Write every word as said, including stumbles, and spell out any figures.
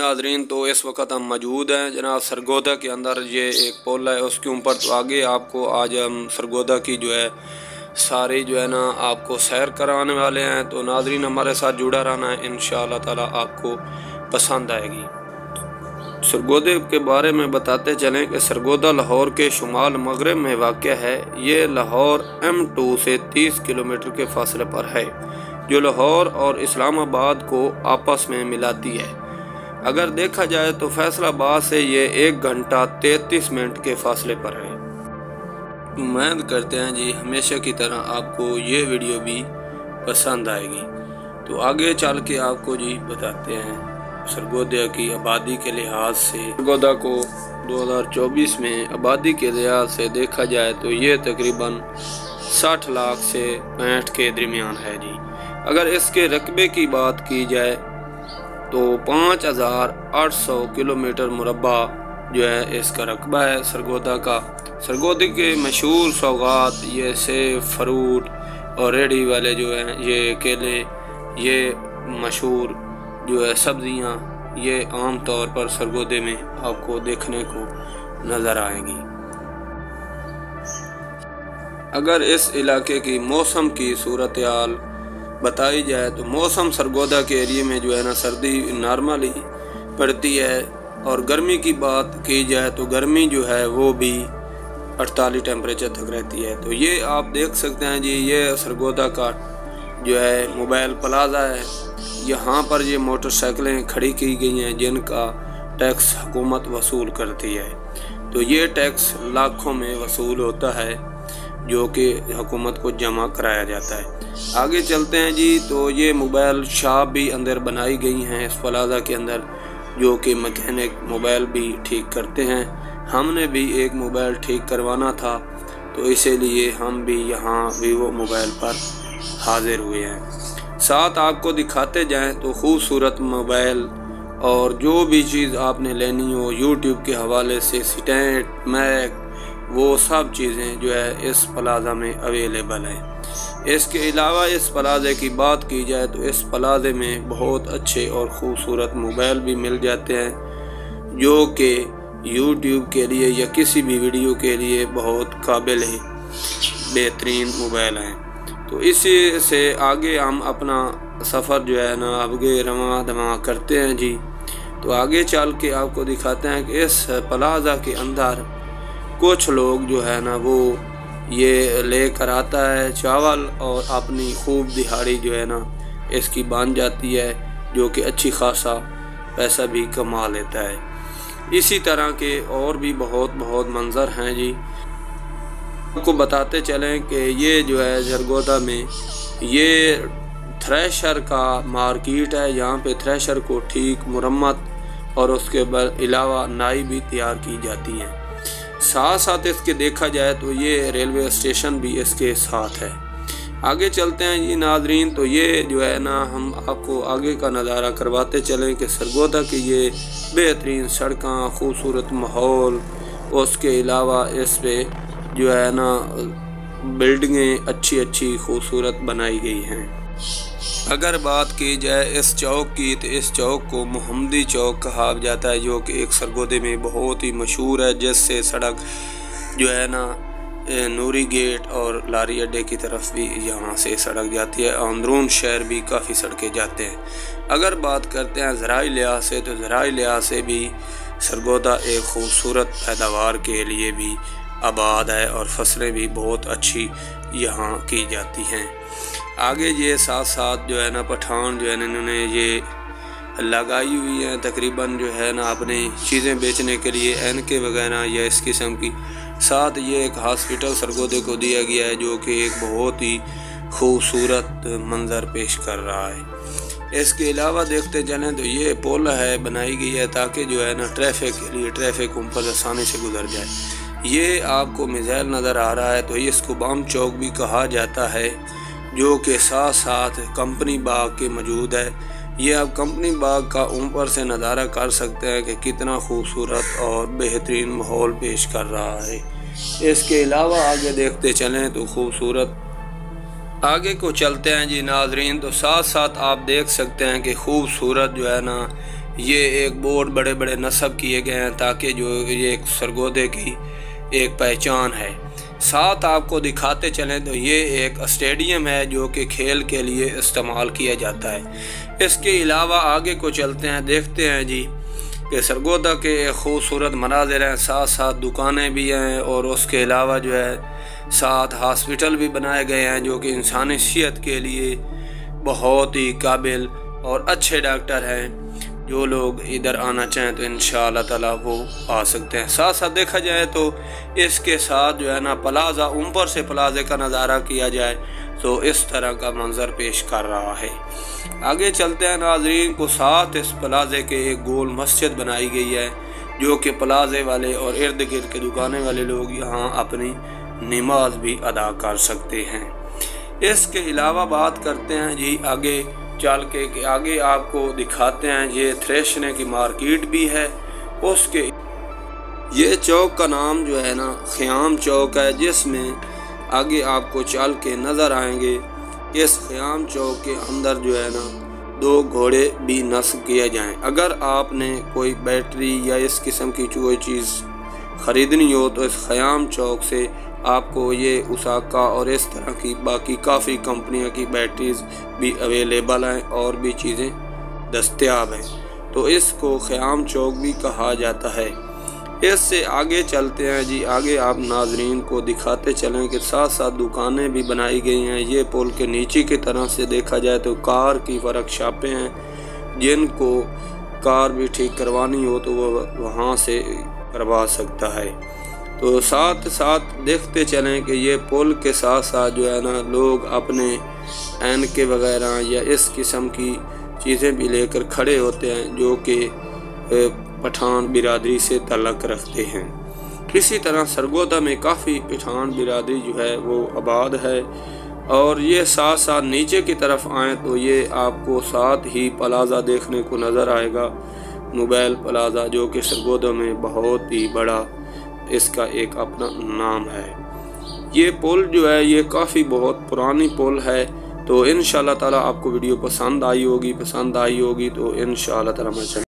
नाजरीन, तो इस वक्त हम मौजूद हैं जनाब सरगोदा के अंदर। ये एक पुल है उसके ऊपर, तो आगे आपको आज हम सरगोदा की जो है सारी जो है ना आपको सैर कराने वाले हैं। तो नाजरीन हमारे साथ जुड़ा रहना है, इंशाअल्लाह ताला आपको पसंद आएगी। सरगोदे के बारे में बताते चलें कि सरगोदा लाहौर के शुमाल मगरब में वाक़या है। ये लाहौर एम टू से तीस किलोमीटर के फासले पर है, जो लाहौर और इस्लामाबाद को आपस में मिलाती है। अगर देखा जाए तो फैसलाबाद से ये एक घंटा तैंतीस मिनट के फासले पर है। उम्मीद करते हैं जी हमेशा की तरह आपको ये वीडियो भी पसंद आएगी। तो आगे चल के आपको जी बताते हैं सरगोदा की आबादी के लिहाज से। सरगोदा को दो हज़ार चौबीस में आबादी के लिहाज से देखा जाए तो ये तकरीबन साठ लाख से पैंठ के दरमियान है जी। अगर इसके रकबे की बात की जाए तो पाँच हज़ार आठ सौ किलोमीटर मुरब्बा जो है इसका रकबा है सरगोदा का। सरगोदा के मशहूर सौगात ये सेब, फ्रूट और रेडी वाले जो हैं, ये केले, ये मशहूर जो है सब्जियां, ये आम तौर पर सरगोदे में आपको देखने को नज़र आएंगी। अगर इस इलाके की मौसम की सूरत हाल बताई जाए तो मौसम सरगोदा के एरिए में जो है ना सर्दी नॉर्मली पड़ती है, और गर्मी की बात की जाए तो गर्मी जो है वो भी अड़तालीस टेम्परेचर तक रहती है। तो ये आप देख सकते हैं जी, ये सरगोदा का जो है मोबाइल प्लाजा है। यहाँ पर ये मोटरसाइकिलें खड़ी की गई हैं जिनका टैक्स हुकूमत वसूल करती है। तो ये टैक्स लाखों में वसूल होता है जो कि हुकूमत को जमा कराया जाता है। आगे चलते हैं जी, तो ये मोबाइल शॉप भी अंदर बनाई गई हैं इस प्लाजा के अंदर, जो कि मैकेनिक मोबाइल भी ठीक करते हैं। हमने भी एक मोबाइल ठीक करवाना था, तो इसीलिए हम भी यहाँ वीवो मोबाइल पर हाजिर हुए हैं। साथ आपको दिखाते जाएं तो खूबसूरत मोबाइल और जो भी चीज़ आपने लेनी हो यूट्यूब के हवाले से, स्टैंड, मैक, वो सब चीज़ें जो है इस प्लाजा में अवेलेबल हैं। इसके अलावा इस प्लाजे की बात की जाए तो इस प्लाजे में बहुत अच्छे और ख़ूबसूरत मोबाइल भी मिल जाते हैं, जो कि यूट्यूब के लिए या किसी भी वीडियो के लिए बहुत काबिल है, बेहतरीन मोबाइल हैं। तो इसी से आगे हम अपना सफ़र जो है ना आगे रवा दवा करते हैं जी। तो आगे चल के आपको दिखाते हैं कि इस प्लाजा के अंदर कुछ लोग जो है ना वो ये लेकर आता है चावल, और अपनी खूब दिहाड़ी जो है ना इसकी बन जाती है, जो कि अच्छी खासा पैसा भी कमा लेता है। इसी तरह के और भी बहुत बहुत मंजर हैं जी। आपको बताते चलें कि ये जो है सरगोदा में ये थ्रेशर का मार्केट है। यहाँ पे थ्रेशर को ठीक मुरम्मत और उसके अलावा नाई भी तैयार की जाती हैं। साथ साथ इसके देखा जाए तो ये रेलवे स्टेशन भी इसके साथ है। आगे चलते हैं जी नाजरीन, तो ये जो है ना हम आपको आगे का नज़ारा करवाते चलें कि सरगोदा की ये बेहतरीन सड़कें, खूबसूरत माहौल, उसके अलावा इस पे जो है ना बिल्डिंगें अच्छी अच्छी खूबसूरत बनाई गई हैं। अगर बात की जाए इस चौक की तो इस चौक को मोहम्मदी चौक कहा जाता है, जो कि एक सरगोदे में बहुत ही मशहूर है, जिससे सड़क जो है ना नूरी गेट और लारी अड्डे की तरफ भी यहाँ से सड़क जाती है। अंदरून शहर भी काफ़ी सड़कें जाते हैं। अगर बात करते हैं ज़राई लिहाज से तो ज़राई लिहाज से भी सरगोदा एक खूबसूरत पैदावार के लिए भी आबाद है, और फसलें भी बहुत अच्छी यहाँ की जाती हैं। आगे ये साथ साथ जो है ना पठान जो है ना इन्होंने ये लगाई हुई हैं तकरीबन जो है ना अपनी चीज़ें बेचने के लिए, एनके वगैरह या इस किस्म की। साथ ये एक हॉस्पिटल सरगोदे को दिया गया है, जो कि एक बहुत ही खूबसूरत मंजर पेश कर रहा है। इसके अलावा देखते चलें तो ये पुल है बनाई गई है ताकि जो है ना ट्रैफिक के लिए ट्रैफिक ऊपर आसानी से गुजर जाए। ये आपको मिसाइल नज़र आ रहा है, तो इसको बम चौक भी कहा जाता है, जो कि साथ साथ कंपनी बाग के मौजूद है। ये आप कंपनी बाग का ऊपर से नज़ारा कर सकते हैं कि कितना खूबसूरत और बेहतरीन माहौल पेश कर रहा है। इसके अलावा आगे देखते चलें तो खूबसूरत आगे को चलते हैं जी नाजरीन, तो साथ साथ आप देख सकते हैं कि खूबसूरत जो है ना یہ ایک بورڈ بڑے بڑے نصب کیے گئے ہیں تاکہ جو یہ ایک سرگودے کی ایک پہچان ہے۔ ساتھ آپ کو دکھاتے چلیں تو یہ ایک اسٹیڈیم ہے جو کہ کھیل کے لیے استعمال کیا جاتا ہے۔ اس کے علاوہ آگے کو چلتے ہیں، دیکھتے ہیں جی کہ سرگودہ کے ایک خوبصورت مناظر ہیں، ساتھ ساتھ دکانیں بھی ہیں اور اس کے علاوہ جو ہے ساتھ ہاسپٹل بھی بنائے گئے ہیں جو کہ انسانی صحت کے لیے بہت ہی قابل اور اچھے ڈاکٹر ہیں۔ جو لوگ ادھر آنا چاہیں تو انشاءاللہ تعالیٰ وہ آ سکتے ہیں۔ ساتھ ساتھ دیکھا جائے تو اس کے ساتھ جو ہے نا پلازا، اوپر سے پلازے کا نظارہ کیا جائے تو اس طرح کا منظر پیش کر رہا ہے۔ آگے چلتے ہیں ناظرین کو، ساتھ اس پلازے کے ایک گول مسجد بنائی گئی ہے جو کہ پلازے والے اور ارد گرد کے دکانے والے لوگ یہاں اپنی نماز بھی ادا کر سکتے ہیں۔ اس کے علاوہ بات کرتے ہیں جی آگے چل کے کہ آگے آپ کو دکھاتے ہیں یہ تھریشنے کی مارکیٹ بھی ہے۔ اس کے یہ چوک کا نام جو ہے نا خیام چوک ہے، جس میں آگے آپ کو چل کے نظر آئیں گے کہ اس خیام چوک کے اندر جو ہے نا دو گھوڑے بھی نصب کیے جائیں۔ اگر آپ نے کوئی بیٹری یا اس قسم کی کوئی چیز خریدنی ہو تو اس خیام چوک سے آپ کو یہ اوساکا اور اس طرح کی باقی کافی کمپنیوں کی بیٹریز بھی اویلیبل ہیں اور بھی چیزیں دستیاب ہیں، تو اس کو خیام چوک بھی کہا جاتا ہے۔ اس سے آگے چلتے ہیں جی، آگے آپ ناظرین کو دکھاتے چلیں کہ ساتھ ساتھ دکانیں بھی بنائی گئی ہیں۔ یہ پل کے نیچے کی طرف سے دیکھا جائے تو کار کی ورک شاپیں ہیں، جن کو کار بھی ٹھیک کروانی ہو تو وہ وہاں سے کروا سکتا ہے۔ تو ساتھ ساتھ دیکھتے چلیں کہ یہ پل کے ساتھ ساتھ جو ہے نا لوگ اپنے اینکے وغیرہ یا اس قسم کی چیزیں بھی لے کر کھڑے ہوتے ہیں جو کہ پٹھان برادری سے تعلق رکھتے ہیں۔ اسی طرح سرگودہ میں کافی پٹھان برادری جو ہے وہ آباد ہے، اور یہ ساتھ ساتھ نیچے کی طرف آئیں تو یہ آپ کو ساتھ ہی پلازا دیکھنے کو نظر آئے گا، موبائل پلازا، جو کہ سرگودہ میں بہت ہی بڑا اس کا ایک اپنا نام ہے۔ یہ پل جو ہے یہ کافی بہت پرانی پل ہے، تو انشاءاللہ تعالیٰ آپ کو ویڈیو پسند آئی ہوگی پسند آئی ہوگی تو انشاءاللہ تعالیٰ میں